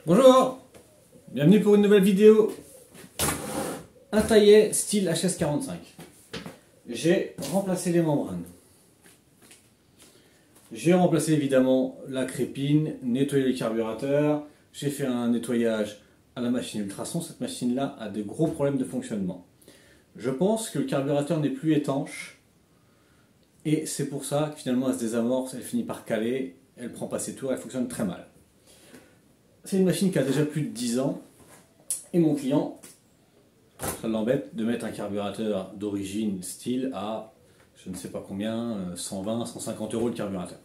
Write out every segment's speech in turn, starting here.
Bonjour, bienvenue pour une nouvelle vidéo. Un taillet style HS45. J'ai remplacé les membranes. J'ai remplacé évidemment la crépine, nettoyé les carburateur. J'ai fait un nettoyage à la machine ultrason. Cette machine-là a de gros problèmes de fonctionnement. Je pense que le carburateur n'est plus étanche. Et c'est pour ça que finalement elle se désamorce, elle finit par caler, elle prend pas ses tours, elle fonctionne très mal. C'est une machine qui a déjà plus de 10 ans. Et mon client, ça l'embête de mettre un carburateur d'origine style à je ne sais pas combien, 120, 150 € le carburateur.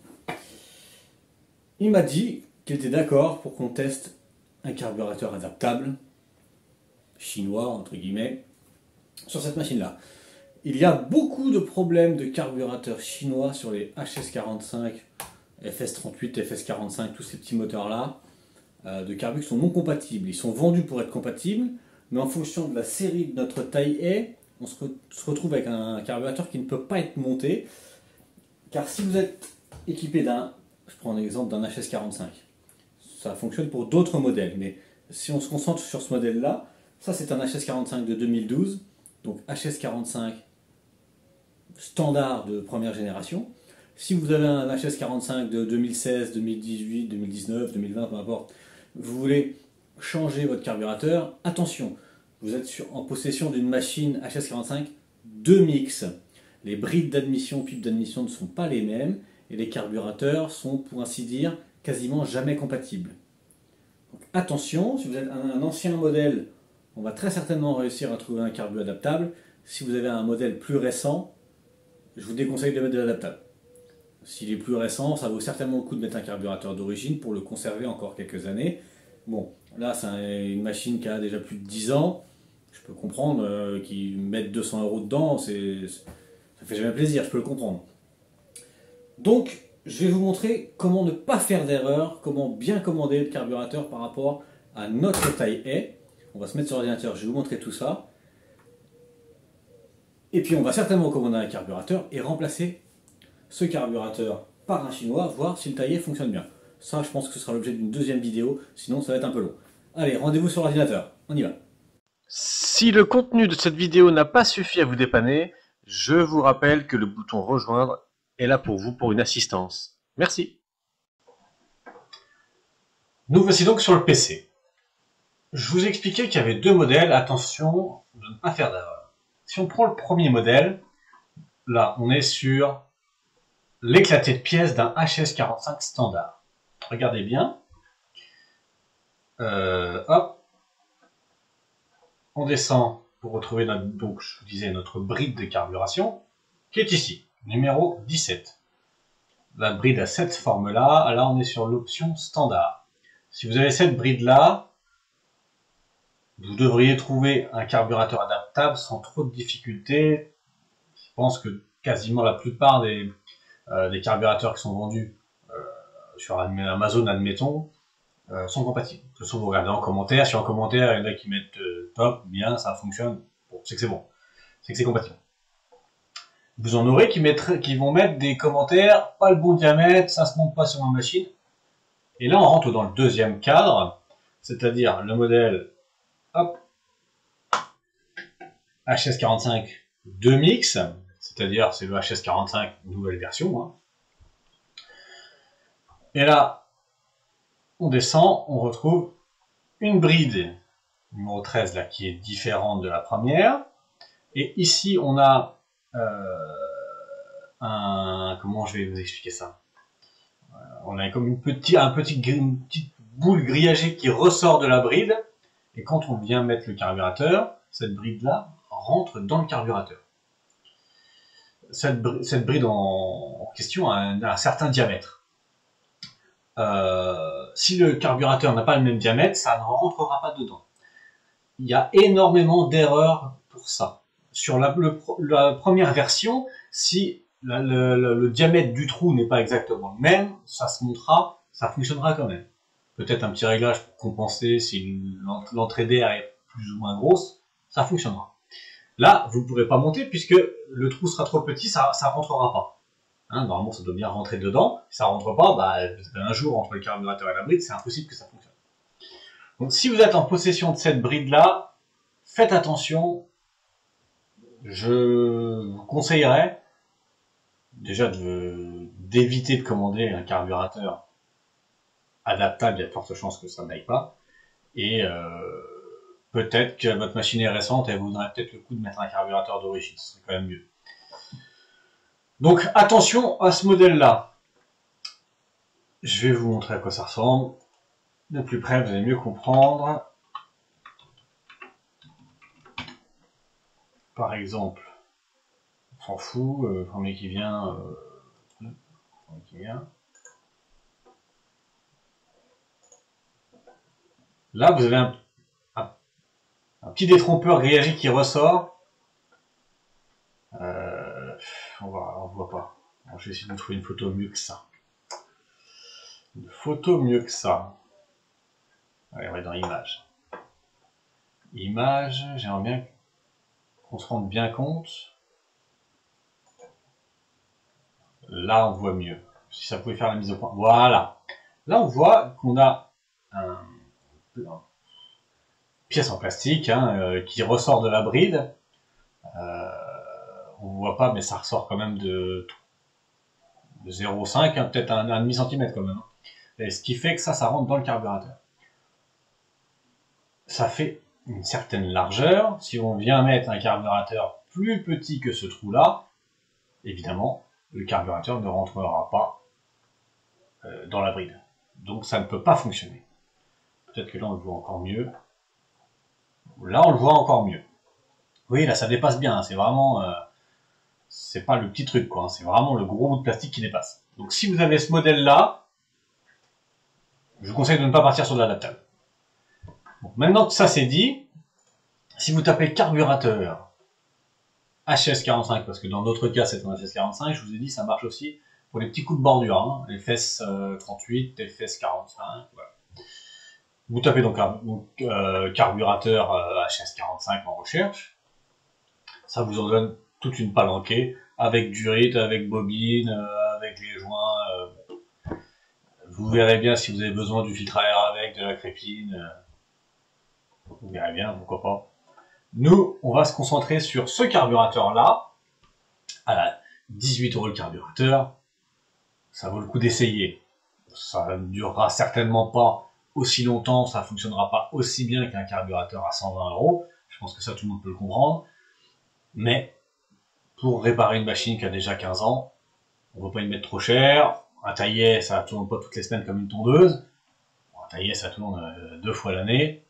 Il m'a dit qu'il était d'accord pour qu'on teste un carburateur adaptable, chinois entre guillemets, sur cette machine-là. Il y a beaucoup de problèmes de carburateurs chinois sur les HS45, FS38, FS45, tous ces petits moteurs-là, de carburants qui sont non compatibles. Ils sont vendus pour être compatibles, mais en fonction de la série de notre taille on se retrouve avec un carburateur qui ne peut pas être monté. Car si vous êtes équipé d'un, je prends l'exemple d'un HS45, ça fonctionne pour d'autres modèles, mais si on se concentre sur ce modèle-là, ça c'est un HS45 de 2012, donc HS45 standard de première génération. Si vous avez un HS45 de 2016, 2018, 2019, 2020, peu importe, vous voulez changer votre carburateur, attention, vous êtes en possession d'une machine HS45 2 mix. Les brides d'admission, pipes d'admission ne sont pas les mêmes et les carburateurs sont, pour ainsi dire, quasiment jamais compatibles. Donc, attention, si vous êtes un ancien modèle, on va très certainement réussir à trouver un carbu adaptable. Si vous avez un modèle plus récent, je vous déconseille de mettre de l'adaptable. S'il est plus récent, ça vaut certainement le coup de mettre un carburateur d'origine pour le conserver encore quelques années. Bon, là c'est une machine qui a déjà plus de 10 ans. Je peux comprendre qu'ils mettent 200 € dedans, ça fait jamais plaisir, je peux le comprendre. Donc, je vais vous montrer comment ne pas faire d'erreur, comment bien commander le carburateur par rapport à notre taille est. On va se mettre sur l'ordinateur, je vais vous montrer tout ça. Et puis on va certainement commander un carburateur et remplacer ce carburateur par un chinois, voir si le taillet fonctionne bien. Ça, je pense que ce sera l'objet d'une deuxième vidéo, sinon ça va être un peu long. Allez, rendez-vous sur l'ordinateur, on y va. Si le contenu de cette vidéo n'a pas suffi à vous dépanner, je vous rappelle que le bouton rejoindre est là pour vous pour une assistance. Merci. Nous voici donc sur le PC. Je vous expliquais qu'il y avait deux modèles, attention de ne pas faire d'erreur. Si on prend le premier modèle, là on est sur l'éclaté de pièces d'un HS45 standard. Regardez bien. Hop. On descend pour retrouver notre, donc je vous disais, notre bride de carburation, qui est ici, numéro 17. La bride a cette forme-là, là on est sur l'option standard. Si vous avez cette bride-là, vous devriez trouver un carburateur adaptable sans trop de difficultés. Je pense que quasiment la plupart des carburateurs qui sont vendus sur Amazon, admettons, sont compatibles. De toute façon, vous regardez en commentaire. Si en commentaire, il y en a qui mettent top, bien, ça fonctionne, bon, c'est que c'est bon. C'est que c'est compatible. Vous en aurez qui vont mettre des commentaires, pas le bon diamètre, ça se monte pas sur ma machine. Et là, on rentre dans le deuxième cadre, c'est-à-dire le modèle hop, HS45 2 mix, c'est-à-dire c'est le HS45 nouvelle version. Hein. Et là, on descend, on retrouve une bride numéro 13 là, qui est différente de la première. Et ici, on a comment je vais vous expliquer ça? On a comme une petite boule grillagée qui ressort de la bride. Et quand on vient mettre le carburateur, cette bride-là rentre dans le carburateur. Cette bride en question a un certain diamètre. Si le carburateur n'a pas le même diamètre, ça ne rentrera pas dedans. Il y a énormément d'erreurs pour ça. Sur la première version, si le diamètre du trou n'est pas exactement le même, ça se montera, ça fonctionnera quand même. Peut-être un petit réglage pour compenser si l'entrée d'air est plus ou moins grosse, ça fonctionnera. Là, vous ne pourrez pas monter puisque le trou sera trop petit, ça ne rentrera pas. Hein, normalement, ça doit bien rentrer dedans. Si ça ne rentre pas, bah, un jour entre le carburateur et la bride, c'est impossible que ça fonctionne. Donc si vous êtes en possession de cette bride-là, faites attention. Je vous conseillerais déjà d'éviter de commander un carburateur adaptable, il y a de fortes chances que ça n'aille pas. Et peut-être que votre machine est récente et vous aurez peut-être le coup de mettre un carburateur d'origine, ce serait quand même mieux. Donc attention à ce modèle-là. Je vais vous montrer à quoi ça ressemble. De plus près, vous allez mieux comprendre. Par exemple, on s'en fout, le premier qui vient, Là, vous avez un petit détrompeur grillagé qui ressort. On voit pas. Alors, je vais essayer de trouver une photo mieux que ça. Une photo mieux que ça. Allez, on va dans Images. Images, j'aimerais bien qu'on se rende bien compte. Là, on voit mieux. Si ça pouvait faire la mise au point. Voilà. Là, on voit qu'on a une pièce en plastique qui ressort de la bride. On voit pas, mais ça ressort quand même de 0,5, peut-être un demi-centimètre quand même. Et ce qui fait que ça rentre dans le carburateur. Ça fait une certaine largeur. Si on vient mettre un carburateur plus petit que ce trou-là, évidemment, le carburateur ne rentrera pas dans la bride. Donc ça ne peut pas fonctionner. Peut-être que là on le voit encore mieux. Là on le voit encore mieux. Oui, là ça dépasse bien, c'est vraiment... c'est pas le petit truc, quoi. C'est vraiment le gros bout de plastique qui dépasse. Donc si vous avez ce modèle-là, je vous conseille de ne pas partir sur de l'adaptable. Bon, maintenant que ça c'est dit, si vous tapez carburateur HS45, parce que dans d'autres cas c'est un HS45, je vous ai dit ça marche aussi pour les petits coups de bordure, les fesses 38, les fesses 45, voilà. Vous tapez donc carburateur HS45 en recherche, ça vous en donne toute une palanquée, avec durite, avec bobine, avec les joints. Vous verrez bien si vous avez besoin du filtre à air avec, de la crépine. Vous verrez bien, pourquoi pas. Nous, on va se concentrer sur ce carburateur-là. À 18 € le carburateur. Ça vaut le coup d'essayer. Ça ne durera certainement pas aussi longtemps, ça ne fonctionnera pas aussi bien qu'un carburateur à 120 €. Je pense que ça, tout le monde peut le comprendre. Mais pour réparer une machine qui a déjà 15 ans, on ne va pas y mettre trop cher. Un taillet, ça ne tourne pas toutes les semaines comme une tondeuse. Un taillet, ça tourne 2 fois l'année.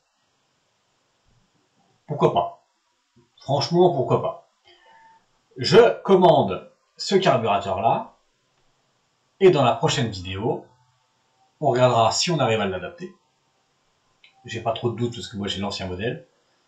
Pourquoi pas? Franchement, pourquoi pas? Je commande ce carburateur-là, et dans la prochaine vidéo, on regardera si on arrive à l'adapter. J'ai pas trop de doute parce que moi j'ai l'ancien modèle.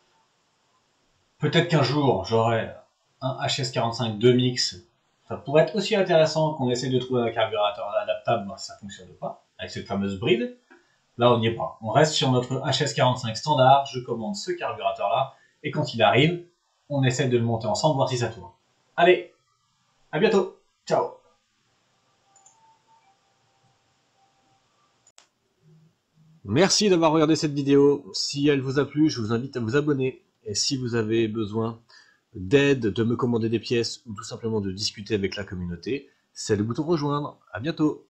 Peut-être qu'un jour j'aurai un HS45 2 mix. Ça pourrait être aussi intéressant qu'on essaie de trouver un carburateur adaptable, mais ça fonctionne pas, avec cette fameuse bride. Là on n'y est pas. On reste sur notre HS45 standard, je commande ce carburateur-là, et quand il arrive, on essaie de le monter ensemble, voir si ça tourne. Allez, à bientôt, ciao. Merci d'avoir regardé cette vidéo. Si elle vous a plu, je vous invite à vous abonner. Et si vous avez besoin d'aide, de me commander des pièces ou tout simplement de discuter avec la communauté, c'est le bouton rejoindre. À bientôt.